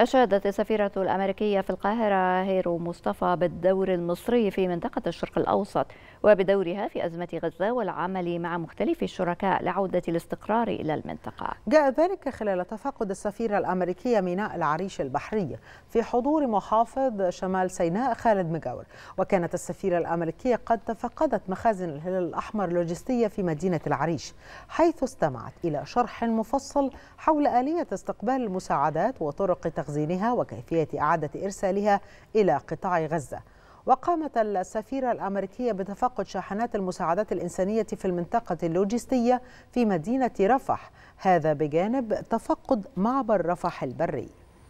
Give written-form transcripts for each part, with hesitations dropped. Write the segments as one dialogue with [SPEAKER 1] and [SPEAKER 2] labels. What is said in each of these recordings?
[SPEAKER 1] أشادت السفيرة الأمريكية في القاهرة هيرو مصطفى بالدور المصري في منطقة الشرق الأوسط وبدورها في أزمة غزة والعمل مع مختلف الشركاء لعودة الاستقرار إلى المنطقة.
[SPEAKER 2] جاء ذلك خلال تفقد السفيرة الأمريكية ميناء العريش البحري في حضور محافظ شمال سيناء خالد مجاور. وكانت السفيرة الأمريكية قد تفقدت مخازن الهلال الأحمر اللوجستية في مدينة العريش، حيث استمعت إلى شرح مفصل حول آلية استقبال المساعدات وطرق تخزينها وكيفية إعادة إرسالها إلى قطاع غزة. وقامت السفيرة الأمريكية بتفقد شاحنات المساعدات الإنسانية في المنطقة اللوجستية في مدينة رفح، هذا بجانب تفقد معبر رفح البري.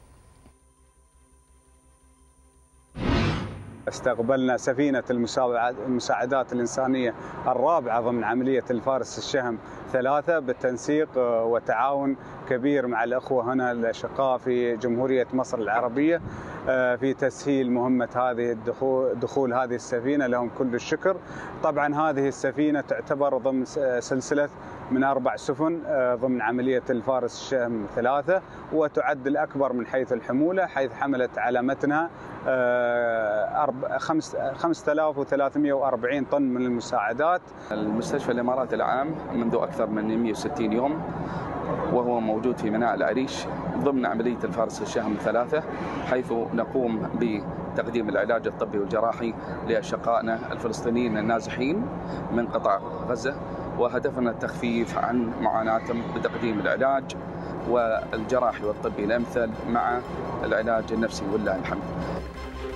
[SPEAKER 3] استقبلنا سفينة المساعدات الإنسانية الرابعة ضمن عملية الفارس الشهم 3 بالتنسيق وتعاون كبير مع الأخوة هنا الأشقاء في جمهورية مصر العربية في تسهيل مهمة هذه دخول هذه السفينة، لهم كل الشكر. طبعا هذه السفينة تعتبر ضمن سلسلة من 4 سفن ضمن عملية الفارس الشهم 3، وتعد الأكبر من حيث الحمولة، حيث حملت على متنها 5340 طن من المساعدات.
[SPEAKER 4] المستشفى الإمارات العام منذ أكثر من 160 يوم وهو موجود في ميناء العريش ضمن عملية الفارس الشهم 3، حيث نقوم بتقديم العلاج الطبي والجراحي لأشقائنا الفلسطينيين النازحين من قطاع غزة، وهدفنا التخفيف عن معاناتهم بتقديم العلاج والجراحي والطبي الأمثل مع العلاج النفسي، ولله الحمد.